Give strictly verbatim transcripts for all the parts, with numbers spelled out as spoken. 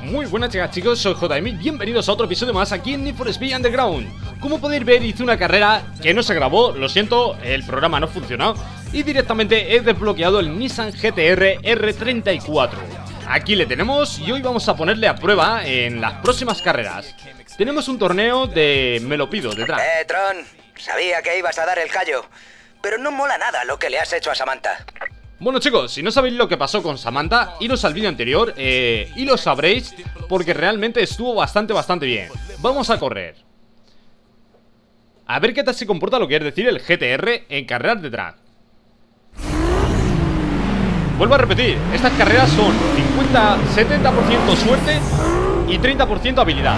Muy buenas chicas, chicos, soy J M, bienvenidos a otro episodio más aquí en Need for Speed Underground. Como podéis ver, hice una carrera que no se grabó, lo siento, el programa no funcionó y directamente he desbloqueado el Nissan G T R R treinta y cuatro. Aquí le tenemos y hoy vamos a ponerle a prueba en las próximas carreras. Tenemos un torneo de Me lo pido detrás. Eh, Tron, sabía que ibas a dar el callo, pero no mola nada lo que le has hecho a Samantha. Bueno chicos, si no sabéis lo que pasó con Samantha, iros al vídeo anterior eh, y lo sabréis porque realmente estuvo bastante, bastante bien. Vamos a correr. A ver qué tal se comporta lo que es decir el G T R en carreras de drag. Vuelvo a repetir, estas carreras son cincuenta setenta por ciento suerte y treinta por ciento habilidad.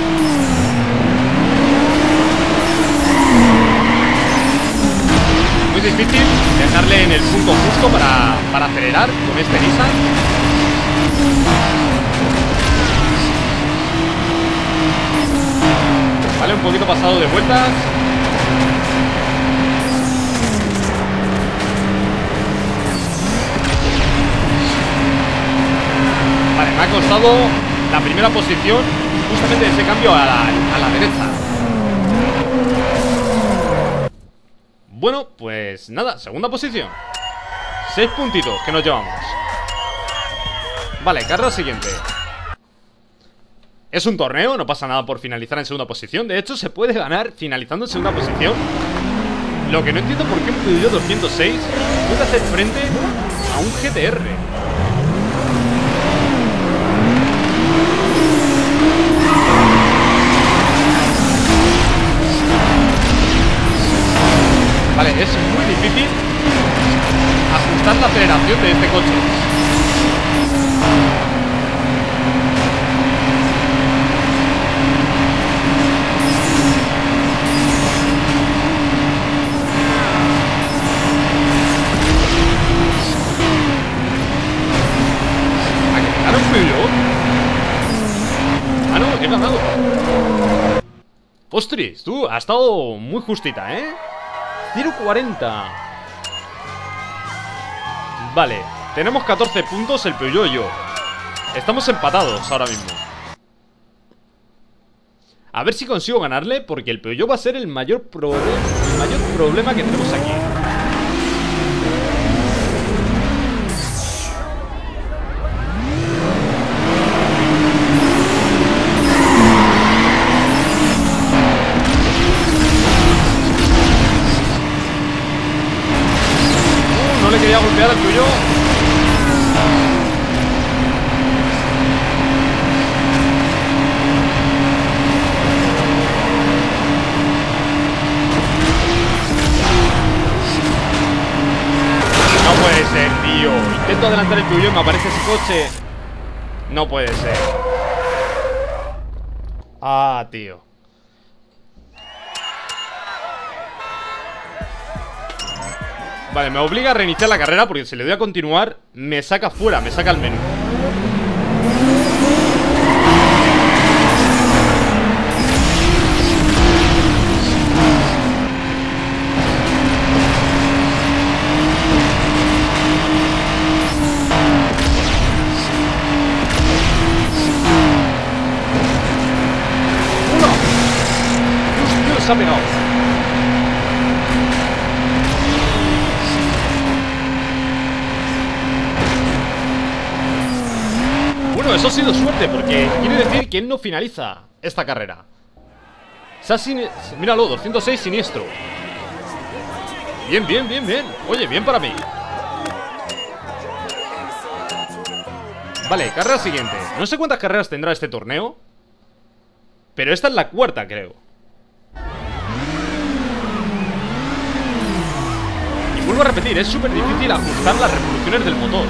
Muy difícil dejarle en el punto justo para, para acelerar con este Nissan. Vale, un poquito pasado de vueltas. Vale, me ha costado la primera posición justamente ese cambio a la, a la derecha. Bueno, pues nada, segunda posición. Seis puntitos que nos llevamos. Vale, carrera siguiente. Es un torneo, no pasa nada por finalizar en segunda posición. De hecho, se puede ganar finalizando en segunda posición. Lo que no entiendo por qué un Peugeot doscientos seis puede hacer frente a un G T R. Vale, es muy difícil ajustar la aceleración de este coche. ¿A que ganar un Peugeot? Ah, no, he ganado. Ostras, tú, has estado muy justita, ¿eh? cero cuarenta. Vale, tenemos catorce puntos el Peugeot y yo. Estamos empatados ahora mismo. A ver si consigo ganarle, porque el Peugeot va a ser el mayor problema, el mayor problema que tenemos aquí. No le quería golpear al Peugeot. No puede ser, tío. Intento adelantar el Peugeot y me aparece ese coche. No puede ser. Ah, tío. Vale, me obliga a reiniciar la carrera porque si le doy a continuar me saca fuera, me saca el menú. ¡Uno! ¡Dios, se ha pegado! Bueno, eso ha sido suerte, porque quiere decir que él no finaliza esta carrera. Se ha sin... Míralo, doscientos seis siniestro. Bien, bien, bien, bien. Oye, bien para mí. Vale, carrera siguiente. No sé cuántas carreras tendrá este torneo, pero esta es la cuarta, creo. Y vuelvo a repetir, es súper difícil ajustar las revoluciones del motor.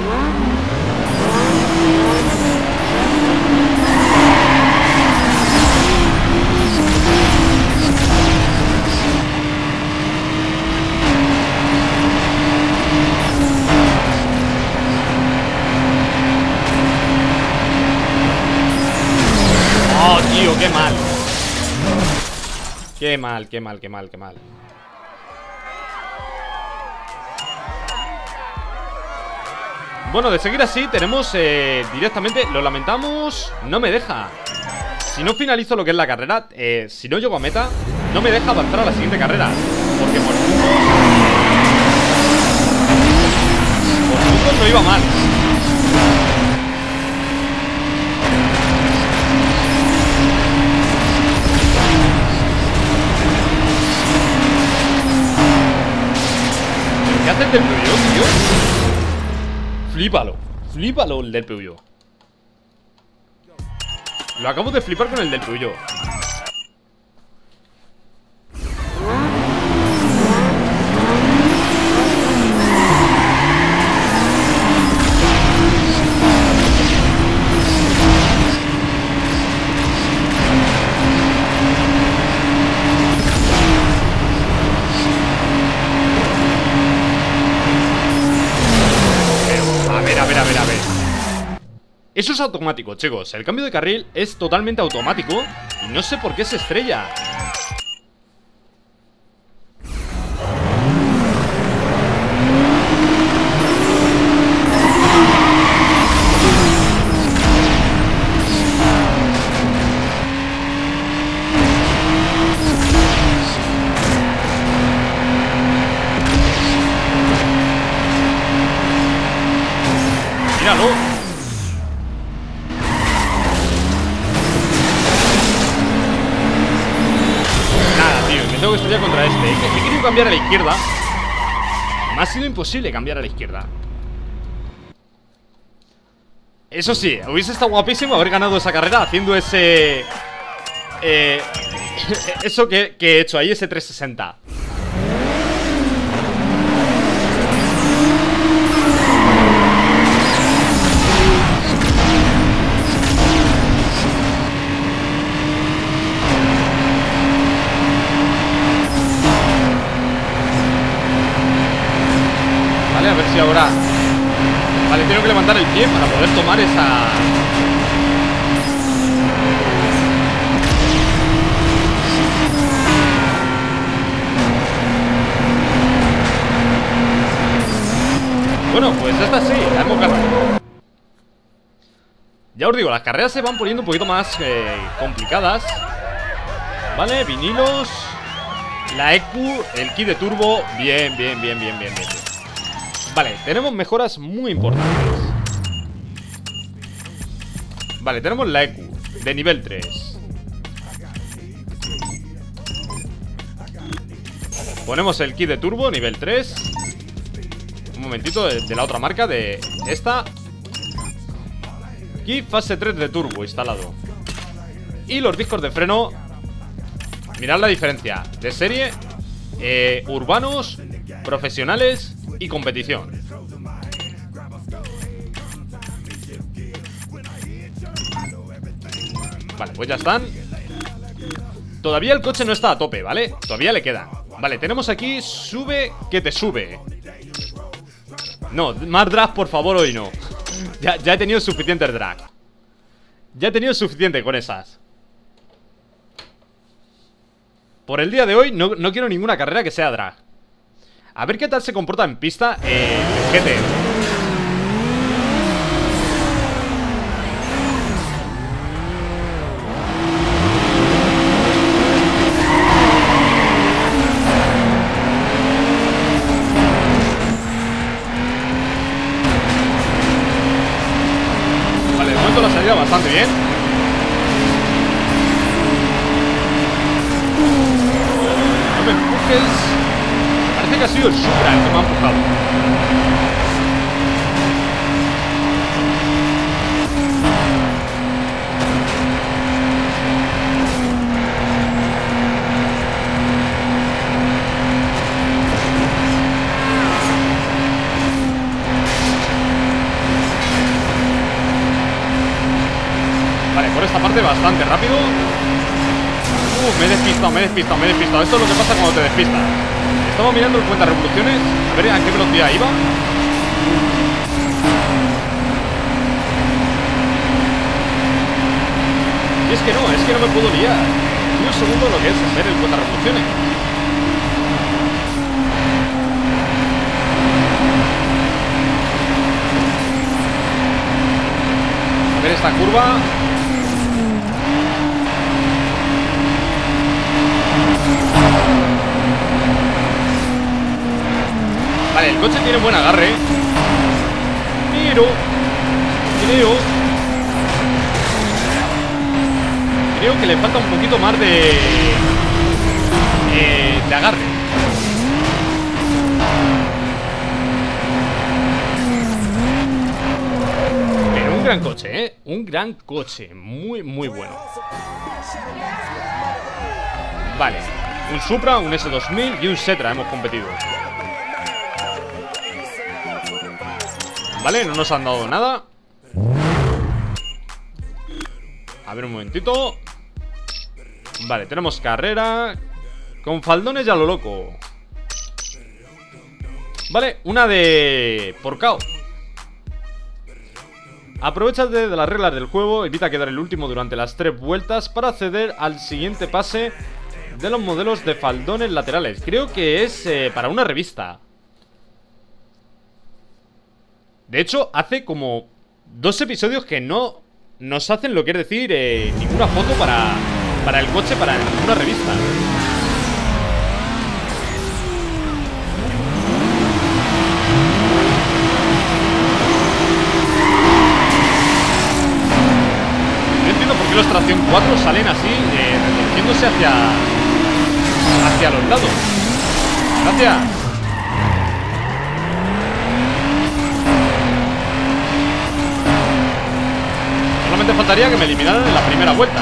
Oh, tío, qué mal. Qué mal, qué mal, qué mal, qué mal. Bueno, de seguir así tenemos eh, directamente, lo lamentamos, no me deja. Si no finalizo lo que es la carrera, eh, si no llego a meta, no me deja avanzar a la siguiente carrera. Porque por puntos, por puntos no iba mal. ¿Qué hace el del Peugeot, tío? Flípalo, flípalo el del Peugeot. Lo acabo de flipar con el del Peugeot. Eso es automático, chicos. El cambio de carril es totalmente automático y no sé por qué se estrella. Míralo. Tengo que estrellar contra este. He querido cambiar a la izquierda. Me ha sido imposible cambiar a la izquierda. Eso sí, hubiese estado guapísimo haber ganado esa carrera haciendo ese... Eh, eso que, que he hecho ahí, ese trescientos sesenta. A ver si ahora... Vale, tengo que levantar el pie para poder tomar esa... Bueno, pues esta sí, la hemos ganado. Ya os digo, las carreras se van poniendo un poquito más eh, complicadas. Vale, vinilos. La E Q, el kit de turbo. Bien, bien, bien, bien, bien, bien. Vale, tenemos mejoras muy importantes. Vale, tenemos la E Q de nivel tres. Ponemos el kit de turbo, nivel tres. Un momentito, de, de la otra marca, de esta. Kit fase tres de turbo instalado. Y los discos de freno. Mirad la diferencia. De serie, eh, urbanos, profesionales y competición. Vale, pues ya están. Todavía el coche no está a tope, ¿vale? Todavía le queda. Vale, tenemos aquí sube que te sube. No, más drag por favor hoy no. Ya, ya he tenido suficiente drag. Ya he tenido suficiente con esas. Por el día de hoy no, no quiero ninguna carrera que sea drag. A ver qué tal se comporta en pista eh, el G T. Vale, de momento la salida bastante bien. No me empujes. Parece que ha sido el Supra el que me ha empujado. Vale, por esta parte bastante rápido. Uh, me he despistado, me he despistado, me he despistado. Esto es lo que pasa cuando te despistas. Estaba mirando el cuenta revoluciones. A ver a qué velocidad iba. Y es que no, es que no me puedo liar. Y un segundo lo que es ver el cuenta revoluciones. ver esta curva. Vale, el coche tiene buen agarre, pero creo Creo que le falta un poquito más de eh, de agarre. Pero un gran coche, ¿eh? Un gran coche, muy, muy bueno. Vale, un Supra, un S dos mil y un Setra hemos competido. Vale, no nos han dado nada. A ver un momentito. Vale, tenemos carrera con faldones y a lo loco. Vale, una de Porcao. Aprovechate de las reglas del juego. Evita quedar el último durante las tres vueltas para acceder al siguiente pase de los modelos de faldones laterales. Creo que es eh, para una revista. De hecho, hace como dos episodios que no nos hacen lo que es decir eh, ninguna foto para, para el coche, para ninguna revista. No entiendo por qué los tracción cuatro salen así, eh, retorciéndose hacia, hacia los lados. Gracias. Solamente faltaría que me eliminaran en la primera vuelta.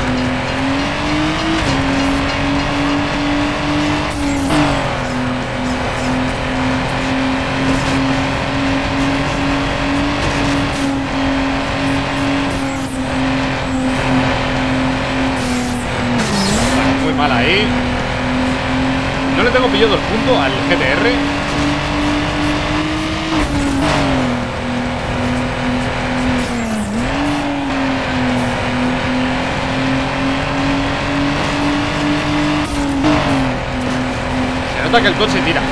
Muy mal ahí. No le tengo pillado el punto al G T R. Que el coche tira.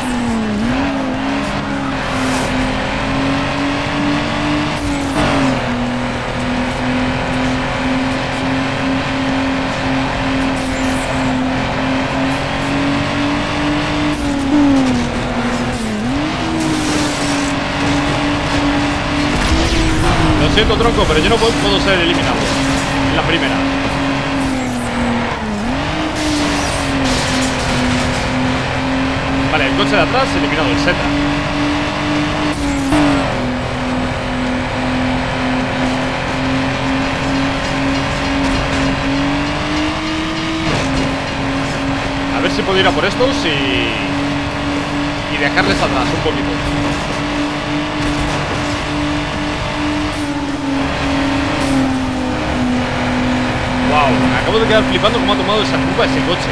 Lo siento, tronco, pero yo no puedo, puedo ser eliminado en la primera. Vale, el coche de atrás eliminado, el Setra. A ver si puedo ir a por estos y, y dejarles atrás un poquito. Wow, me acabo de quedar flipando cómo ha tomado esa curva ese coche.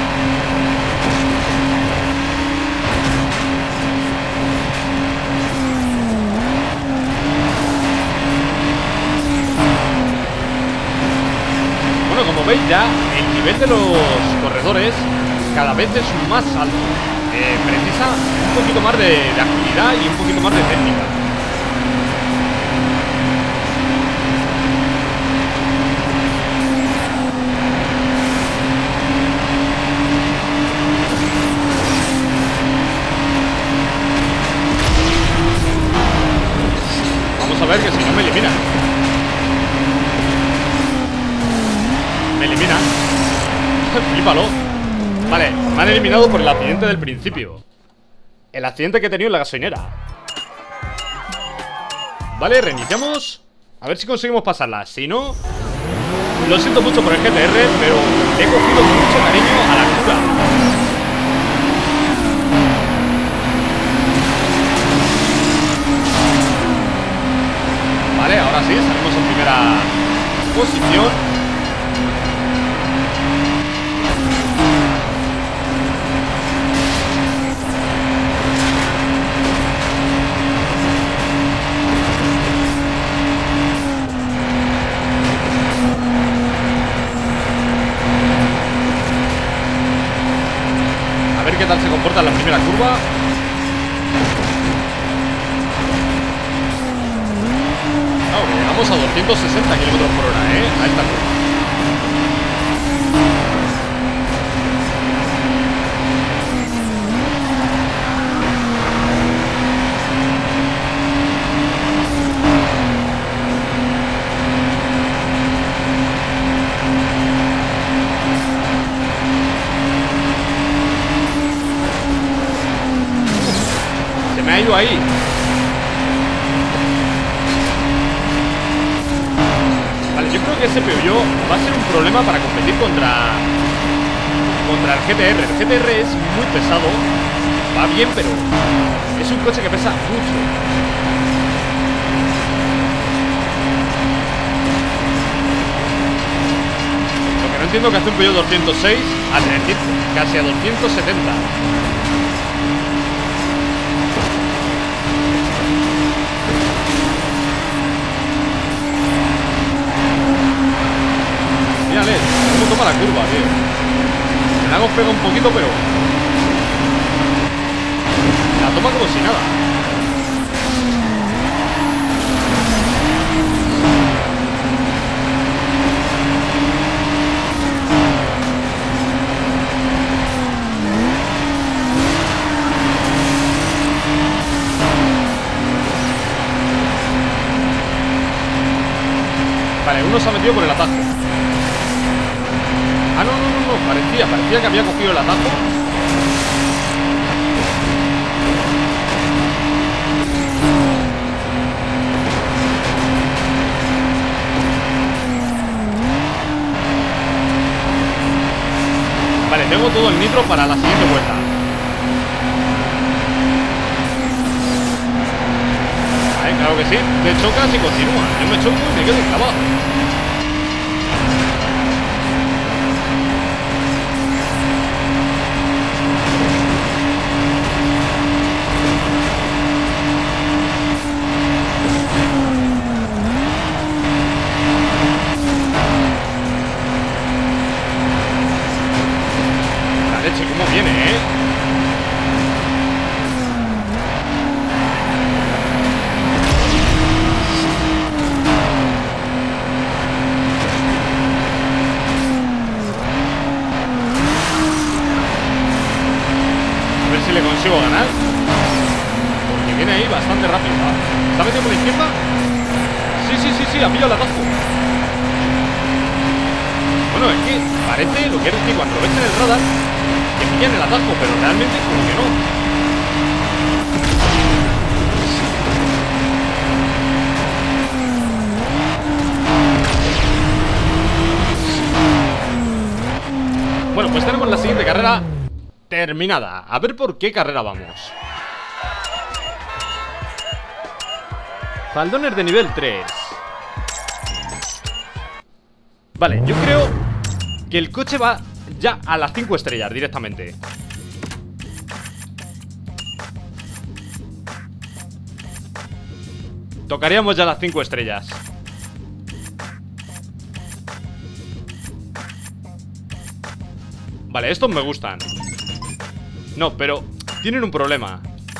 Bueno, como veis ya, el nivel de los corredores cada vez es más alto. Eh, precisa un poquito más de, de agilidad y un poquito más de técnica. Vamos a ver que si no me eliminan. Me eliminan. Flípalo. Vale, me han eliminado por el accidente del principio. El accidente que he tenido en la gasolinera. Vale, reiniciamos. A ver si conseguimos pasarla. Si no, lo siento mucho por el G T R, pero he cogido mucho cariño a la cura. Vale, ahora sí, salimos en primera posición. A ver qué tal se comporta en la primera curva. vamos a doscientos sesenta kilómetros por hora, ¿eh? A esta curva. Se me ha ido ahí. Yo creo que ese Peugeot va a ser un problema para competir contra contra el G T R. El G T R es muy pesado, va bien, pero es un coche que pesa mucho. Lo que no entiendo es que hace un Peugeot doscientos seis a trescientos, casi a doscientos setenta. Mírale, cómo toma la curva, tío. Me la hemos pegado un poquito, pero la toma como si nada. Vale, uno se ha metido por el atajo. Ah, no, no, no, no, parecía, parecía que había cogido el atajo. Vale, tengo todo el nitro para la siguiente vuelta. Vale, claro que sí, te chocas y continúa. Yo me choco y me quedo clavado. ¿Cómo viene, eh? A ver si le consigo ganar, porque viene ahí bastante rápido. ¿Está metido por la izquierda? Sí, sí, sí, sí, ha pillado el atajo. Bueno, es que parece lo que es que cuando lo ves en el radar que pillan el atajo, pero realmente como que no. Bueno, pues tenemos la siguiente carrera terminada. A ver por qué carrera vamos. Faldones de nivel tres. Vale, yo creo que el coche va ya a las cinco estrellas directamente. Tocaríamos ya las cinco estrellas. Vale, estos me gustan. No, pero tienen un problema.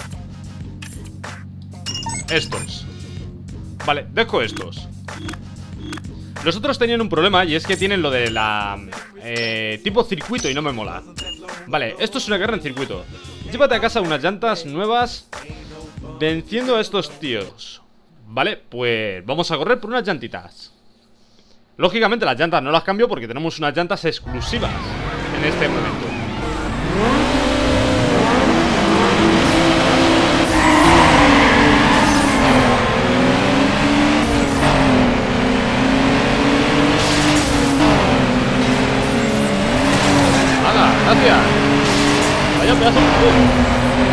Estos. Vale, dejo estos. Los otros tenían un problema y es que tienen lo de la... Eh, tipo circuito y no me mola. Vale, esto es una guerra en circuito. Llévate a casa unas llantas nuevas venciendo a estos tíos. Vale, pues vamos a correr por unas llantitas. Lógicamente las llantas no las cambio porque tenemos unas llantas exclusivas en este momento. Gracias. Vaya pedazo de juego.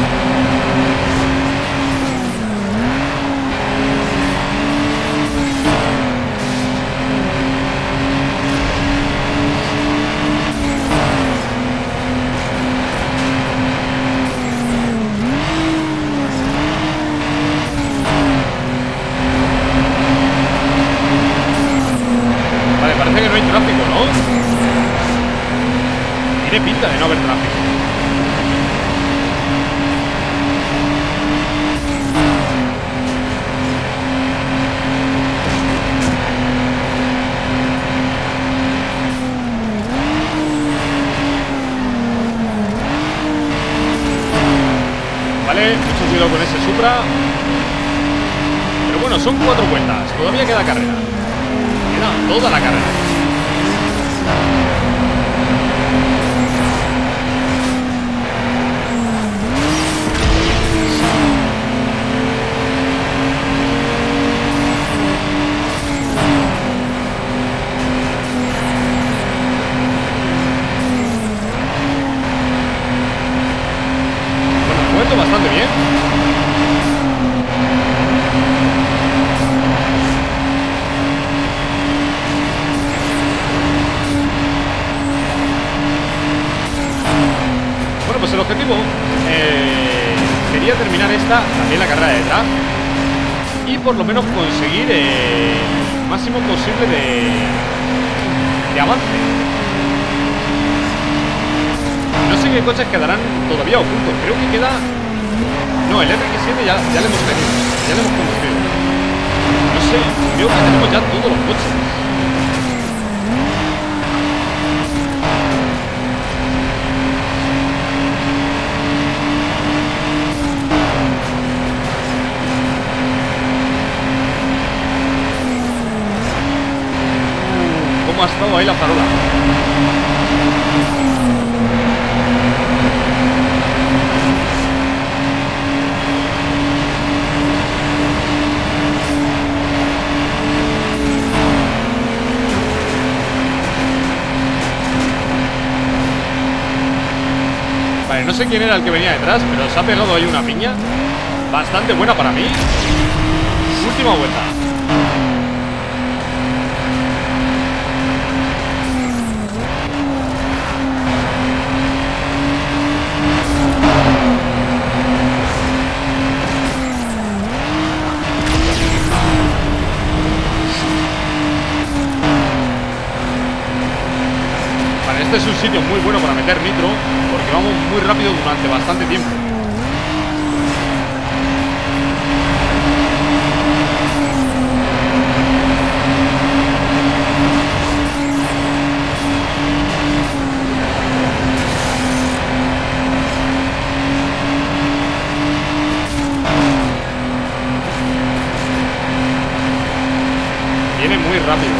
Vale, parece que no hay tráfico, ¿no? Tiene pinta de no haber tráfico. Supra. Pero bueno, son cuatro vueltas. Todavía queda carrera. Queda toda la carrera. Bastante bien. Bueno, pues el objetivo eh, sería terminar esta, también la carrera de drag, y por lo menos conseguir eh, el máximo posible de, de avance. No sé qué coches quedarán todavía ocultos. Creo que queda... No, el R X siete ya, ya lo hemos tenido. Ya lo hemos conducido. No sé, creo que tenemos ya todos los coches. ¿Cómo ha estado ahí la farola? Vale, no sé quién era el que venía detrás, pero se ha pegado ahí una piña bastante buena para mí. Última vuelta. Vale, este es un sitio muy bueno para meter nitro, porque vamos muy rápido durante bastante tiempo. Viene muy rápido.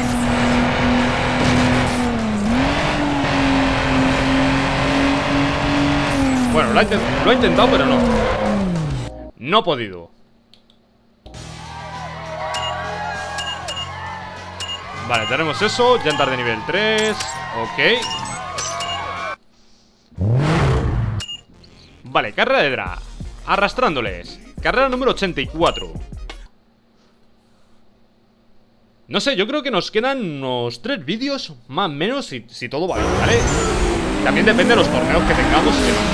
Bueno, lo ha, lo ha intentado, pero no. No ha podido. Vale, tenemos eso. Llantas de nivel tres. Ok. Vale, carrera de drag. Arrastrándoles. Carrera número ochenta y cuatro. No sé, yo creo que nos quedan unos tres vídeos, más o menos, si, si todo va bien, ¿vale? También depende de los torneos que tengamos y demás.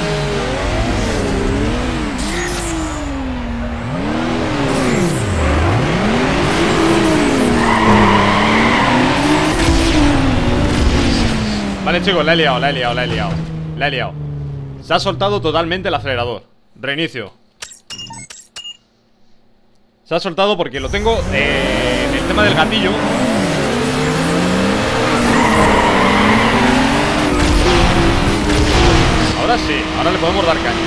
Vale, chicos, la he liado, la he liado, la he liado. La he liado. Se ha soltado totalmente el acelerador. Reinicio. Se ha soltado porque lo tengo eh, en el tema del gatillo. Ahora sí, ahora le podemos dar caña.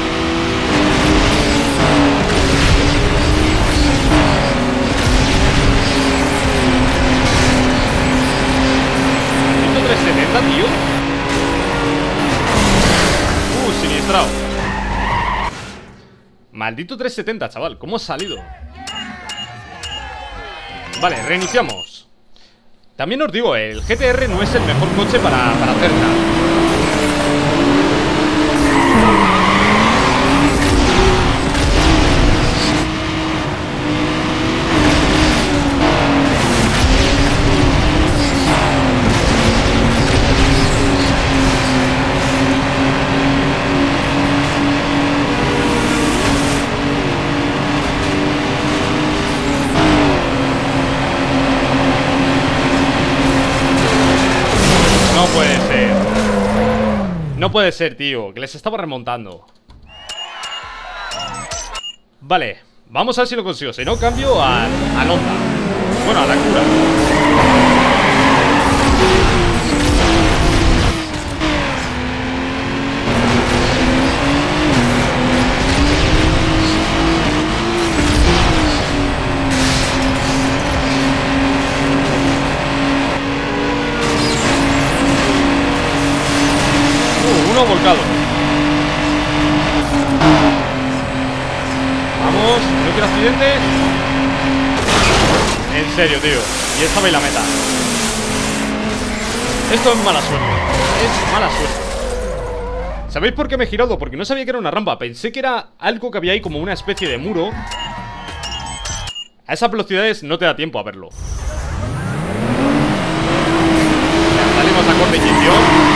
Maldito trescientos setenta, tío. Uh, siniestrado. Maldito trescientos setenta, chaval. ¿Cómo ha salido? Vale, reiniciamos. También os digo, el G T R no es el mejor coche para, para hacer nada. No puede ser. No puede ser, tío. Que les estaba remontando. Vale. Vamos a ver si lo consigo. Si no, cambio al, al Honda. Bueno, a la cura. chocado. Vamos, no quiero accidentes. En serio, tío. Y estaba en la meta. Esto es mala suerte. Es mala suerte. ¿Sabéis por qué me he girado? Porque no sabía que era una rampa. Pensé que era algo que había ahí como una especie de muro. A esas velocidades no te da tiempo a verlo. Salimos a corte inyección.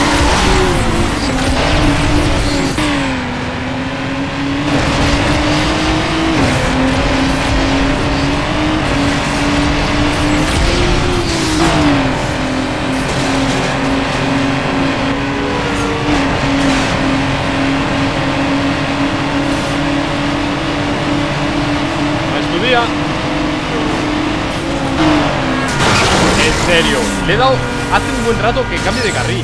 En serio, le he dado hace un buen rato que cambie de carril.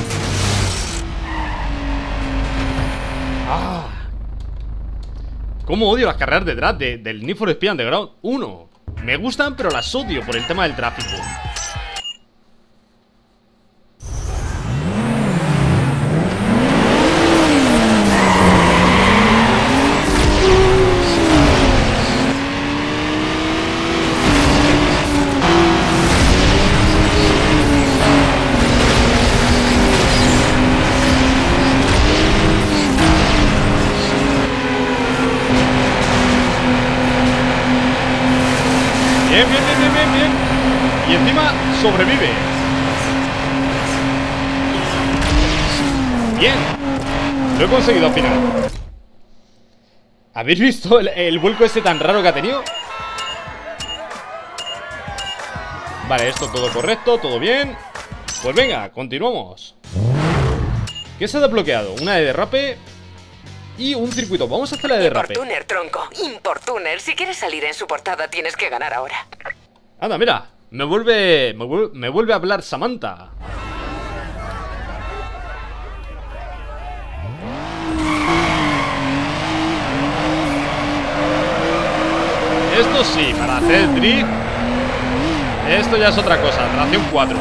Ah. Cómo odio las carreras de drag de, del Need for Speed Underground uno. Me gustan, pero las odio por el tema del tráfico. Bien, bien, bien, bien, bien, bien. Y encima sobrevive. Bien. Lo he conseguido al final. ¿Habéis visto el, el vuelco este tan raro que ha tenido? Vale, esto todo correcto, todo bien. Pues venga, continuamos. ¿Qué se ha desbloqueado? Una de derrape y un circuito. Vamos a hacer la de derrape. Importuner, tronco. Importuner. Si quieres salir en su portada, tienes que ganar ahora. Anda, mira. Me vuelve, me vuelve, me vuelve a hablar Samantha. Esto sí, para hacer el drift. Esto ya es otra cosa. Tracción cuatro.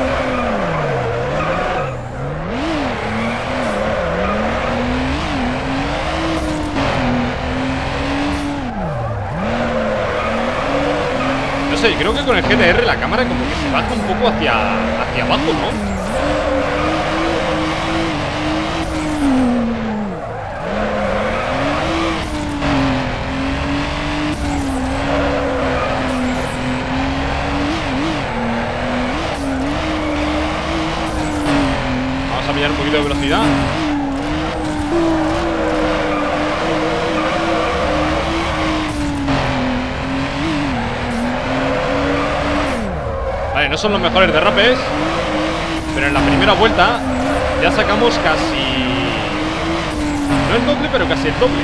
No sé, creo que con el G T R la cámara como que se baja un poco hacia, hacia abajo, ¿no? Vamos a pillar un poquito de velocidad. Vale, no son los mejores derrapes, pero en la primera vuelta ya sacamos casi... no el doble, pero casi el doble.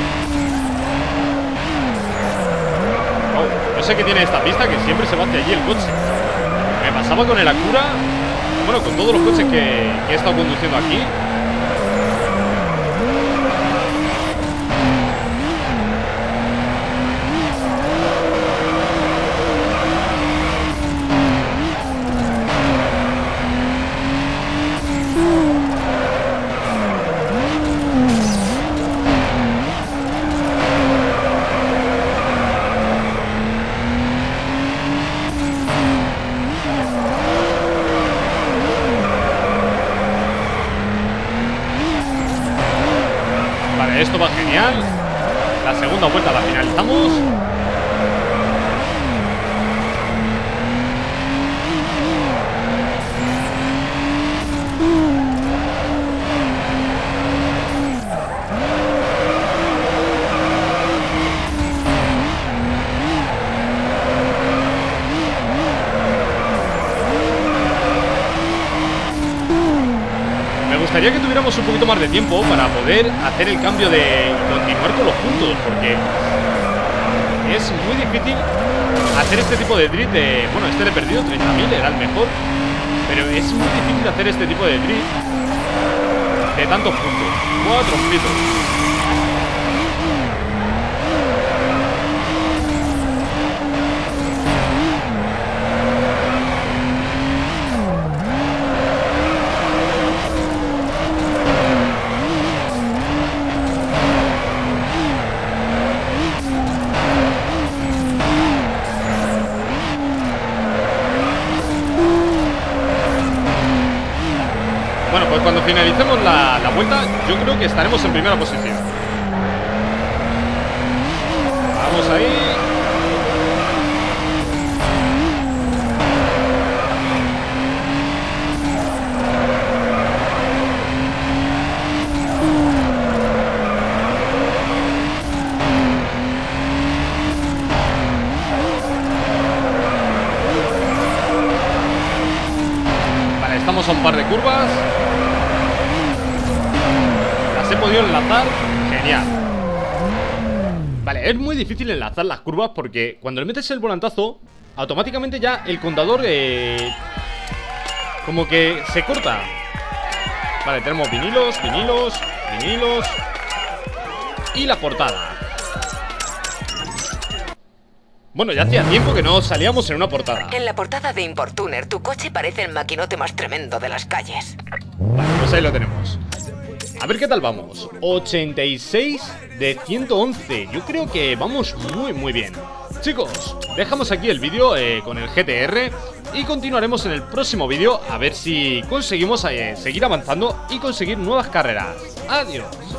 Oh, no sé qué tiene esta pista, que siempre se va hacia allí el coche. Me pasaba con el Acura, bueno, con todos los coches que, que he estado conduciendo aquí. Esto va genial. La segunda vuelta la finalizamos. Me gustaría que tuviéramos un poquito más de tiempo para poder hacer el cambio de continuar con los puntos, porque es muy difícil hacer este tipo de drift de... bueno, este le he perdido treinta mil, era el mejor, pero es muy difícil hacer este tipo de drift de tantos puntos. Cuatro puntos. Pues cuando finalicemos la, la vuelta, yo creo que estaremos en primera posición. Vamos ahí. Vale, estamos a un par de curvas. Las he podido enlazar. Genial. Vale, es muy difícil enlazar las curvas porque cuando le metes el volantazo, automáticamente ya el contador eh, como que se corta. Vale, tenemos vinilos, vinilos, vinilos y la portada. Bueno, ya hacía tiempo que no salíamos en una portada. En la portada de Importuner, tu coche parece el maquinote más tremendo de las calles. Vale, pues ahí lo tenemos. A ver qué tal vamos. ochenta y seis de ciento once. Yo creo que vamos muy muy bien. Chicos, dejamos aquí el vídeo eh, con el G T R y continuaremos en el próximo vídeo a ver si conseguimos eh, seguir avanzando y conseguir nuevas carreras. Adiós.